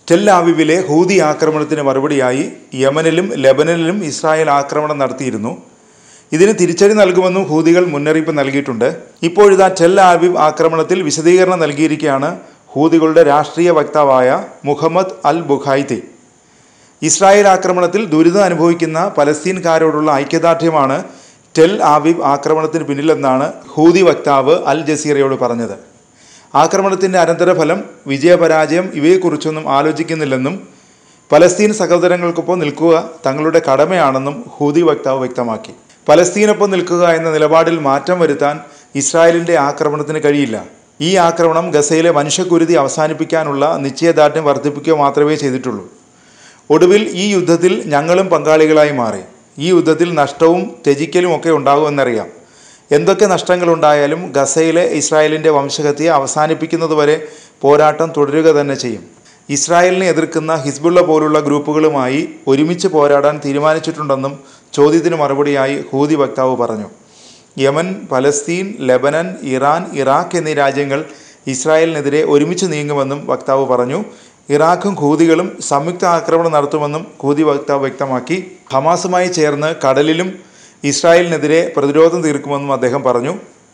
Tell ആവിവിലെ Houthi ആക്രമണത്തിന് മറുപടിയായി യമനിലും ലെബനനിലും Israel ആക്രമണം നടത്തിയിരുന്നു. ഇതിന് തിരിച്ചടി നൽകുമെന്നും ഹൂതികൾ മുന്നറിയിപ്പ് നൽകിയിട്ടുണ്ട്. ഇപ്പോഴിതാ ടെൽ ആവിവ് ആക്രമണത്തിൽ വിശദീകരണം നൽകിയിരിക്കുകയാണ് ഹൂതികളുടെ രാഷ്ട്രീയ വക്താവായ മുഹമ്മദ് അൽ ബുഖൈതി. ഇസ്രായേൽ ആക്രമണത്തിൽ ദുരിതം അനുഭവിക്കുന്ന പലസ്തീൻകാരോടുള്ള ഐക്യദാർഢ്യമാണ് ടെൽ ആവിവ് ആക്രമണത്തിന് പിന്നിലെന്നാണ് ഹൂതി വക്താവ് അൽ ജസീറയോട് പറഞ്ഞത്. ആക്രമണത്തിൻ്റെ അനന്തരഫലം, വിജയപരാജയം ഇവയെക്കുറിച്ചൊന്നും ആലോചിക്കുന്നില്ലെന്നും പലസ്തീൻ സഹോദരങ്ങൾക്കൊപ്പം നിൽക്കുക തങ്ങളുടെ കടമയാണെന്നും ഹൂതി വക്താവ് വ്യക്തമാക്കി. പലസ്തീനൊപ്പം നിൽക്കുക എന്ന നിലപാടിൽ മാറ്റം വരുത്താൻ ഇസ്രായേലിൻ്റെ ആക്രമണത്തിന് കഴിയില്ല. ഈ ആക്രമണം ഗസയിലെ മനുഷ്യക്കുരുതി അവസാനിപ്പിക്കാനുള്ള നിശ്ചയദാർഢ്യം വർദ്ധിപ്പിക്കുക മാത്രമേ ചെയ്തിട്ടുള്ളൂ. ഒടുവിൽ ഈ യുദ്ധത്തിൽ ഞങ്ങളും പങ്കാളികളായി മാറി. ഈ യുദ്ധത്തിൽ നഷ്ടവും ത്യജിക്കലും ഒക്കെ ഉണ്ടാകുമെന്നറിയാം. എന്തൊക്കെ നഷ്ടങ്ങളുണ്ടായാലും ഗസയിലെ ഇസ്രായേലിൻ്റെ വംശഹത്യയെ അവസാനിപ്പിക്കുന്നതുവരെ പോരാട്ടം തുടരുക തന്നെ ചെയ്യും. ഇസ്രായേലിനെ എതിർക്കുന്ന ഹിസ്ബുള്ള പോലുള്ള ഗ്രൂപ്പുകളുമായി ഒരുമിച്ച് പോരാടാൻ തീരുമാനിച്ചിട്ടുണ്ടെന്നും ചോദ്യത്തിന് മറുപടിയായി ഹൂതി വക്താവ് പറഞ്ഞു. Yemen, Palestine, Lebanon, Iran, Iraq എന്നീ രാജ്യങ്ങൾ ഇസ്രായേലിനെതിരെ ഒരുമിച്ച് നീങ്ങുമെന്നും വക്താവ് പറഞ്ഞു. ഇറാഖും ഹൂതികളും സംയുക്ത ആക്രമണം നടത്തുമെന്നും ഹൂതി വക്താവ് വ്യക്തമാക്കി. ഹമാസുമായി ചേർന്ന് കടലിലും ഇസ്രായേലിനെതിരെ പ്രതിരോധം തീർക്കുമെന്നും അദ്ദേഹം പറഞ്ഞു.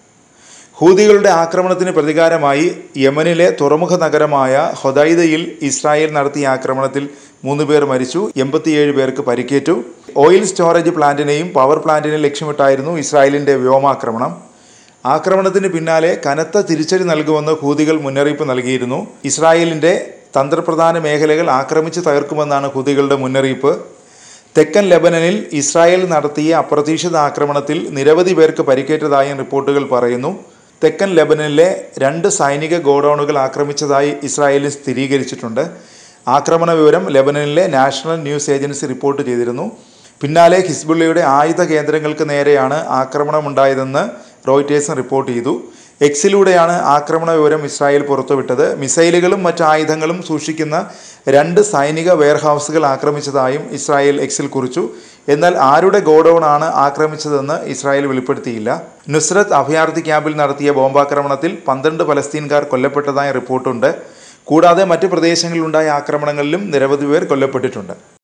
ഹൂതികളുടെ ആക്രമണത്തിന് പ്രതികാരമായി യമനിലെ തുറമുഖ നഗരമായ ഹൊദൈദയിൽ ഇസ്രായേൽ നടത്തിയ ആക്രമണത്തിൽ 3 പേർ മരിച്ചു, 87 പേർക്ക് പരിക്കേറ്റു. ഓയിൽ സ്റ്റോറേജ് പ്ലാന്റിനെയും പവർ പ്ലാന്റിനെയും ലക്ഷ്യമിട്ടായിരുന്നു ഇസ്രായേലിൻ്റെ വ്യോമാക്രമണം. ആക്രമണത്തിന് പിന്നാലെ കനത്ത തിരിച്ചടി നൽകുമെന്ന് ഹൂതികൾ മുന്നറിയിപ്പ് നൽകിയിരുന്നു. ഇസ്രായേലിൻ്റെ തന്ത്രപ്രധാന മേഖലകൾ ആക്രമിച്ച് തകർക്കുമെന്നാണ് ഹൂതികളുടെ മുന്നറിയിപ്പ്. തെക്കൻ ലെബനനിൽ ഇസ്രായേൽ നടത്തിയ അപ്രതീക്ഷിത ആക്രമണത്തിൽ നിരവധി പേർക്ക് പരിക്കേറ്റതായും റിപ്പോർട്ടുകൾ പറയുന്നു. തെക്കൻ ലെബനനിലെ 2 സൈനിക ഗോഡൌണുകൾ ആക്രമിച്ചതായി ഇസ്രായേലിൽ സ്ഥിരീകരിച്ചിട്ടുണ്ട്. ആക്രമണ വിവരം ലെബനനിലെ നാഷണൽ ന്യൂസ് ഏജൻസി റിപ്പോർട്ട് ചെയ്തിരുന്നു. പിന്നാലെ ഹിസ്ബുള്ളയുടെ ആയുധ കേന്ദ്രങ്ങൾക്ക് നേരെയാണ് ആക്രമണമുണ്ടായതെന്ന് റോയിറ്റേഴ്സും റിപ്പോർട്ട് ചെയ്തു. എക്സിലൂടെയാണ് ആക്രമണ വിവരം ഇസ്രായേൽ പുറത്തുവിട്ടത്. മിസൈലുകളും മറ്റ് ആയുധങ്ങളും സൂക്ഷിക്കുന്ന 2 സൈനിക വെയർഹൗസുകൾ ആക്രമിച്ചതായും ഇസ്രായേൽ എക്സിൽ കുറിച്ചു. എന്നാൽ ആരുടെ ഗോഡൌൺ ആണ് ആക്രമിച്ചതെന്ന് ഇസ്രായേൽ വെളിപ്പെടുത്തിയില്ല. നുസ്രത്ത് അഭയാർത്ഥി ക്യാമ്പിൽ നടത്തിയ ബോംബാക്രമണത്തിൽ 12 പലസ്തീൻകാർ കൊല്ലപ്പെട്ടതായി റിപ്പോർട്ടുണ്ട്. കൂടാതെ മറ്റ് പ്രദേശങ്ങളിലുണ്ടായ ആക്രമണങ്ങളിലും നിരവധി പേർ കൊല്ലപ്പെട്ടിട്ടുണ്ട്.